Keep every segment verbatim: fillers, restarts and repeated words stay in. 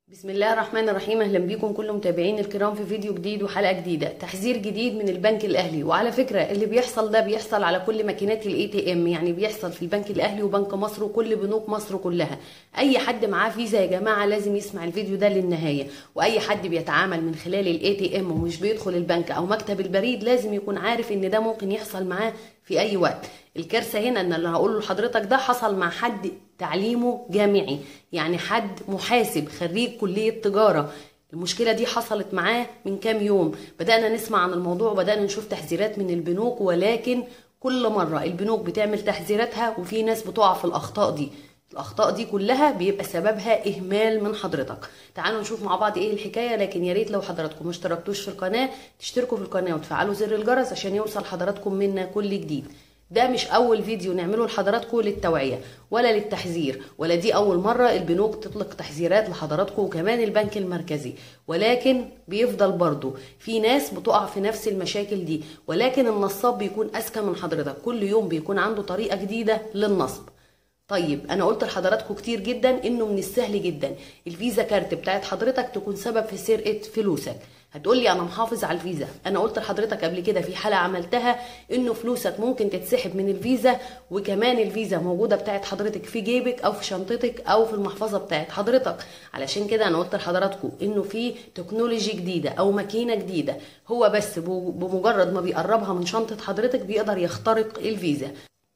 بسم الله الرحمن الرحيم. اهلا بيكم كل متابعين الكرام في فيديو جديد وحلقه جديده. تحذير جديد من البنك الاهلي، وعلى فكره اللي بيحصل ده بيحصل على كل ماكينات الاي تي ام، يعني بيحصل في البنك الاهلي وبنك مصر وكل بنوك مصر كلها. اي حد معاه فيزا يا جماعه لازم يسمع الفيديو ده للنهايه، واي حد بيتعامل من خلال الاي تي ام ومش بيدخل البنك او مكتب البريد لازم يكون عارف ان ده ممكن يحصل معاه في اي وقت. الكارثه هنا ان اللي هقوله لحضرتك ده حصل مع حد تعليمه جامعي، يعني حد محاسب خريج كليه تجاره. المشكله دي حصلت معاه من كام يوم، بدانا نسمع عن الموضوع وبدانا نشوف تحذيرات من البنوك، ولكن كل مره البنوك بتعمل تحذيراتها وفي ناس بتقع في الاخطاء دي. الاخطاء دي كلها بيبقى سببها اهمال من حضرتك. تعالوا نشوف مع بعض ايه الحكايه، لكن يا ريت لو حضراتكم ما اشتركتوش في القناه تشتركوا في القناه وتفعلوا زر الجرس عشان يوصل حضراتكم منا كل جديد. ده مش اول فيديو نعمله لحضراتكم للتوعيه ولا للتحذير، ولا دي اول مره البنوك تطلق تحذيرات لحضراتكم وكمان البنك المركزي، ولكن بيفضل برضو في ناس بتقع في نفس المشاكل دي. ولكن النصاب بيكون اذكى من حضرتك، كل يوم بيكون عنده طريقه جديده للنصب. طيب انا قلت لحضراتكم كتير جدا انه من السهل جدا الفيزا كارت بتاعت حضرتك تكون سبب في سرقه فلوسك. هتقولي انا محافظ على الفيزا، انا قلت لحضرتك قبل كده في حلقه عملتها انه فلوسك ممكن تتسحب من الفيزا، وكمان الفيزا موجوده بتاعت حضرتك في جيبك او في شنطتك او في المحفظه بتاعت حضرتك. علشان كده انا قلت لحضراتكم انه في تكنولوجي جديده او ماكينه جديده، هو بس بمجرد ما بيقربها من شنطه حضرتك بيقدر يخترق الفيزا.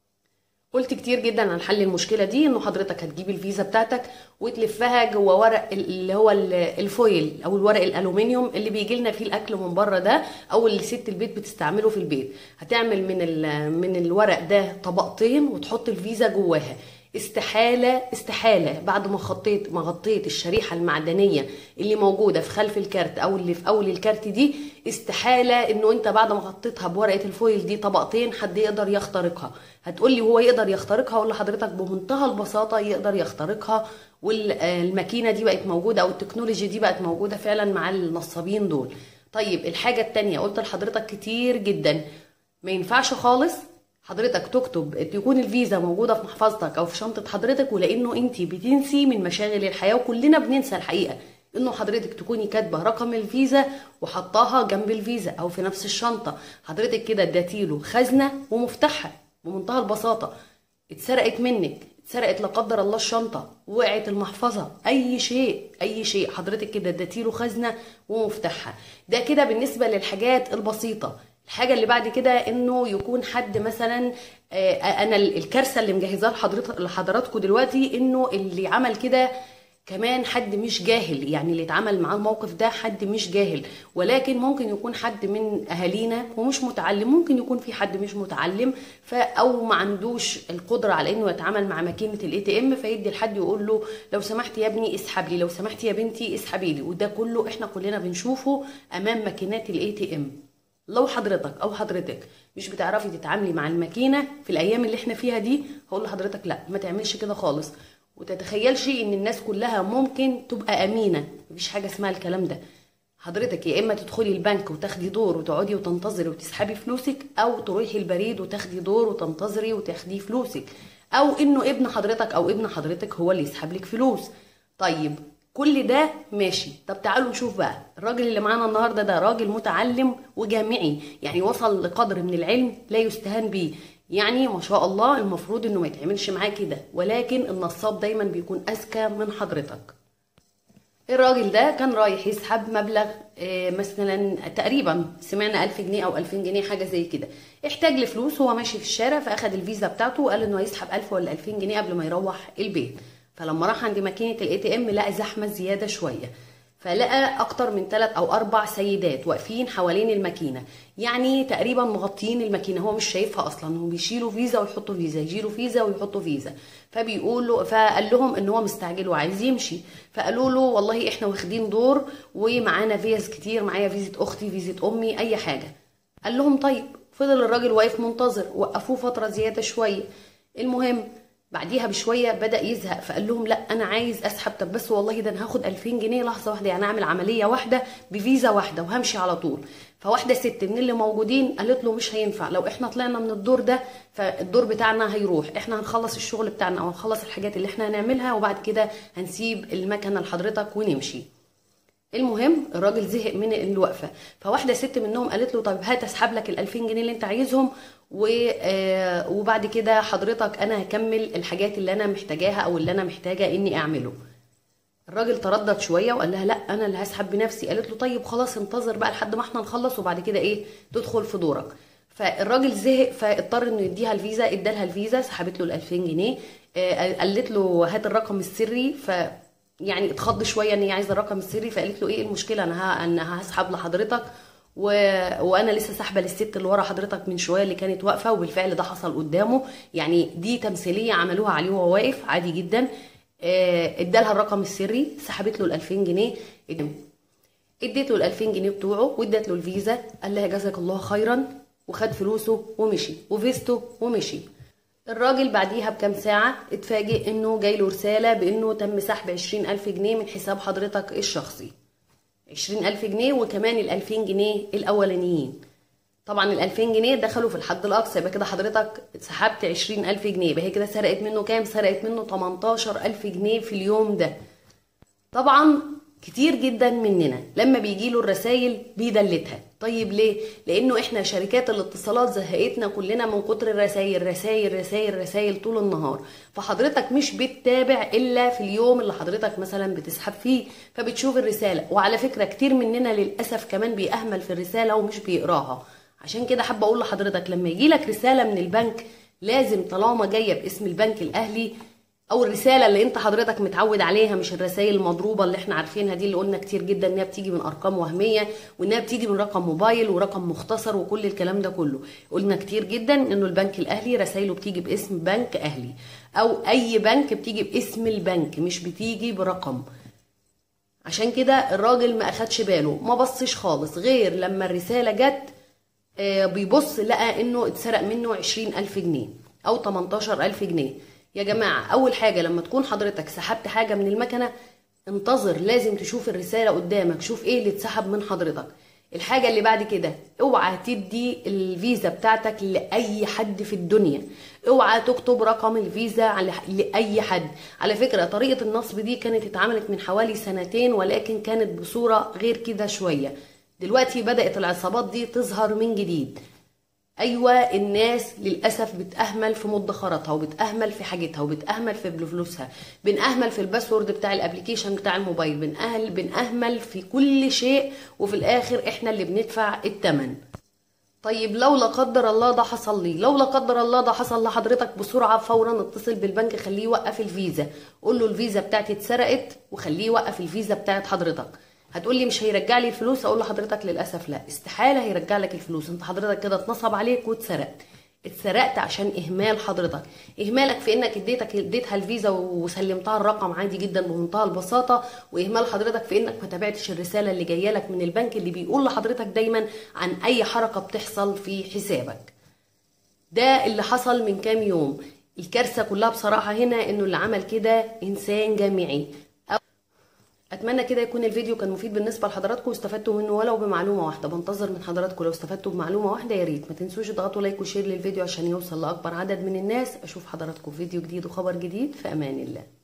قلت كتير جدا عن حل المشكله دي، انه حضرتك هتجيب الفيزا بتاعتك وتلفها جوه ورق اللي هو الفويل او الورق الالومنيوم اللي بيجي لنا فيه الاكل من بره ده، او اللي ست البيت بتستعمله في البيت. هتعمل من من الورق ده طبقتين وتحط الفيزا جواها. استحاله استحاله بعد ما خطيت ما غطيت الشريحه المعدنيه اللي موجوده في خلف الكارت او اللي في اول الكارت دي، استحاله انه انت بعد ما غطيتها بورقه الفويل دي طبقتين حد يقدر يخترقها. هتقولي هو يقدر يخترقها؟ اقول لحضرتك بمنتهى البساطه يقدر يخترقها، والماكينه دي بقت موجوده او التكنولوجي دي بقت موجوده فعلا مع النصابين دول. طيب الحاجه الثانيه قلت لحضرتك كتير جدا ما ينفعش خالص حضرتك تكتب تكون الفيزا موجوده في محفظتك او في شنطه حضرتك، ولانه انت بتنسي من مشاغل الحياه وكلنا بننسى الحقيقه، انه حضرتك تكوني كاتبه رقم الفيزا وحطاها جنب الفيزا او في نفس الشنطه. حضرتك كده اديتيله خزنه ومفتاحها بمنتهى البساطه. اتسرقت منك، اتسرقت لا قدر الله الشنطه، وقعت المحفظه، اي شيء اي شيء حضرتك كده اديتيله خزنه ومفتاحها. ده كده بالنسبه للحاجات البسيطه. الحاجه اللي بعد كده انه يكون حد مثلا، انا الكارثه اللي مجهزاها لحضرتك لحضراتكم دلوقتي انه اللي عمل كده كمان حد مش جاهل، يعني اللي اتعمل معاه الموقف ده حد مش جاهل، ولكن ممكن يكون حد من اهالينا ومش متعلم، ممكن يكون في حد مش متعلم او ما عندوش القدره على انه يتعامل مع ماكينه الاي تي ام، فيدي لحد يقول له لو سمحت يا ابني اسحب لي، لو سمحت يا بنتي اسحبي لي. وده كله احنا كلنا بنشوفه امام ماكينات الاي تي ام. لو حضرتك او حضرتك مش بتعرفي تتعاملي مع الماكينه في الايام اللي احنا فيها دي، هقول لحضرتك لا، ما تعملش كده خالص، وتتخيلش ان الناس كلها ممكن تبقى امينه. مفيش حاجه اسمها الكلام ده. حضرتك يا اما تدخلي البنك وتاخدي دور وتقعدي وتنتظري وتسحبي فلوسك، او تروحي البريد وتاخدي دور وتنتظري وتاخدي فلوسك، او انه ابن حضرتك او ابن حضرتك هو اللي يسحب لك فلوس. طيب كل ده ماشي. طب تعالوا نشوف بقى الراجل اللي معانا النهارده ده راجل متعلم وجامعي، يعني وصل لقدر من العلم لا يستهان بيه، يعني ما شاء الله المفروض انه ما يتعملش معاه كده، ولكن النصاب دايما بيكون اذكى من حضرتك. الراجل ده كان رايح يسحب مبلغ مثلا تقريبا سمعنا ألف جنيه او ألفين جنيه حاجه زي كده، احتاج لفلوس، هو ماشي في الشارع فاخد الفيزا بتاعته وقال انه هيسحب ألف ولا ألفين جنيه قبل ما يروح البيت. فلما راح عند ماكينه الاي تي ام لقى زحمه زياده شويه، فلقى اكتر من ثلاث او اربع سيدات واقفين حوالين الماكينه، يعني تقريبا مغطيين الماكينه، هو مش شايفها اصلا، هو بيشيلوا فيزا ويحطوا فيزا، يشيلوا فيزا ويحطوا فيزا. فبيقول له فقال لهم ان هو مستعجل وعايز يمشي، فقالوا له والله احنا واخدين دور ومعانا فيز كتير، معايا فيزا اختي فيزا امي اي حاجه. قال لهم طيب. فضل الراجل واقف منتظر، وقفوه فتره زياده شويه. المهم بعديها بشويه بدا يزهق، فقال لهم لا انا عايز اسحب. طب بس والله ده انا هاخد ألفين جنيه لحظه واحده، يعني اعمل عمليه واحده بفيزا واحده وهمشي على طول. فواحده ست من اللي موجودين قالت له مش هينفع، لو احنا طلعنا من الدور ده فالدور بتاعنا هيروح، احنا هنخلص الشغل بتاعنا او هنخلص الحاجات اللي احنا هنعملها وبعد كده هنسيب المكنه لحضرتك ونمشي. المهم الراجل زهق من الوقفه، فواحده ست منهم قالت له طيب هات اسحب لك ال ألفين جنيه اللي انت عايزهم وبعد كده حضرتك انا هكمل الحاجات اللي انا محتاجاها او اللي انا محتاجه اني اعمله. الراجل تردد شويه وقال لها لا انا اللي هسحب بنفسي. قالت له طيب خلاص انتظر بقى لحد ما احنا نخلص وبعد كده ايه تدخل في دورك. فالراجل زهق فاضطر انه يديها الفيزا، ادالها الفيزا سحبت له ال ألفين جنيه. قالت له هات الرقم السري، ف يعني اتخض شويه ان هي عايزه الرقم السري. فقالت له ايه المشكله، انا ها انا هسحب لحضرتك و... وانا لسه ساحبه للست اللي ورا حضرتك من شويه اللي كانت واقفه، وبالفعل ده حصل قدامه. يعني دي تمثيليه عملوها عليه وهو واقف عادي جدا. ادالها الرقم السري، سحبت له ال ألفين جنيه، اديت له ال ألفين جنيه بتوعه وادت له الفيزا. قال لها جزاك الله خيرا وخد فلوسه ومشي وفيزته ومشي. الراجل بعديها بكام ساعة اتفاجئ انه جاي له رسالة بانه تم سحب عشرين ألف جنيه من حساب حضرتك الشخصي. عشرين ألف جنيه وكمان ال ألفين جنيه الاولانيين. طبعا ال ألفين جنيه دخلوا في الحد الاقصى، يبقى كده حضرتك سحبت عشرين ألف جنيه، يبقى هي كده سرقت منه كام؟ سرقت منه تمنتاشر ألف جنيه في اليوم ده. طبعا كتير جدا مننا لما بيجي له الرسايل بيدلتها. طيب ليه؟ لانه احنا شركات الاتصالات زهقتنا كلنا من كتر الرسايل، رسايل رسايل رسايل طول النهار. فحضرتك مش بتتابع الا في اليوم اللي حضرتك مثلا بتسحب فيه، فبتشوف الرساله. وعلى فكره كتير مننا للاسف كمان بيأهمل في الرساله ومش بيقراها. عشان كده حابه اقول لحضرتك لما يجي لك رساله من البنك لازم طالما جايه باسم البنك الاهلي او الرساله اللي انت حضرتك متعود عليها، مش الرسائل المضروبه اللي احنا عارفينها دي اللي قلنا كتير جدا انها بتيجي من ارقام وهميه وانها بتيجي من رقم موبايل ورقم مختصر وكل الكلام ده كله. قلنا كتير جدا انه البنك الاهلي رسائله بتيجي باسم بنك اهلي، او اي بنك بتيجي باسم البنك مش بتيجي برقم. عشان كده الراجل ما اخدش باله، ما بصش خالص غير لما الرساله جت بيبص لقى انه اتسرق منه عشرين ألف جنيه او تمنتاشر ألف جنيه. يا جماعة أول حاجة لما تكون حضرتك سحبت حاجة من المكنة انتظر، لازم تشوف الرسالة قدامك، شوف ايه اللي اتسحب من حضرتك. الحاجة اللي بعد كده اوعى تدي الفيزا بتاعتك لأي حد في الدنيا، اوعى تكتب رقم الفيزا لأي حد. على فكرة طريقة النصب دي كانت اتعملت من حوالي سنتين ولكن كانت بصورة غير كده شوية. دلوقتي بدأت العصابات دي تظهر من جديد. ايوه الناس للاسف بتأهمل في مدخراتها وبتأهمل في حاجتها وبتأهمل في فلوسها، بنأهمل في الباسورد بتاع الابليكيشن بتاع الموبايل، بنأهل بنأهمل في كل شيء وفي الاخر احنا اللي بندفع الثمن. طيب لو لا قدر الله ده حصل لي، لو لا قدر الله ده حصل لحضرتك، بسرعه فورا اتصل بالبنك خليه يوقف الفيزا، قول له الفيزا بتاعتي اتسرقت وخليه يوقف الفيزا بتاعت حضرتك. هتقول لي مش هيرجع لي الفلوس، اقول لحضرتك للاسف لا، استحاله هيرجع لك الفلوس. انت حضرتك كده اتنصب عليك واتسرقت. اتسرقت عشان اهمال حضرتك، اهمالك في انك اديتك اديتها الفيزا وسلمتها الرقم عادي جدا بمنتهى البساطه، واهمال حضرتك في انك ما تابعتش الرساله اللي جايه لك من البنك اللي بيقول لحضرتك دايما عن اي حركه بتحصل في حسابك. ده اللي حصل من كام يوم. الكارثه كلها بصراحه هنا انه اللي عمل كده انسان جامعي. اتمنى كده يكون الفيديو كان مفيد بالنسبه لحضراتكم واستفدتوا منه ولو بمعلومه واحده. بنتظر من حضراتكم لو استفدتوا بمعلومه واحده يا ريت ما تنسوش تضغطوا لايك وشير للفيديو عشان يوصل لاكبر عدد من الناس. اشوف حضراتكم في فيديو جديد وخبر جديد، في امان الله.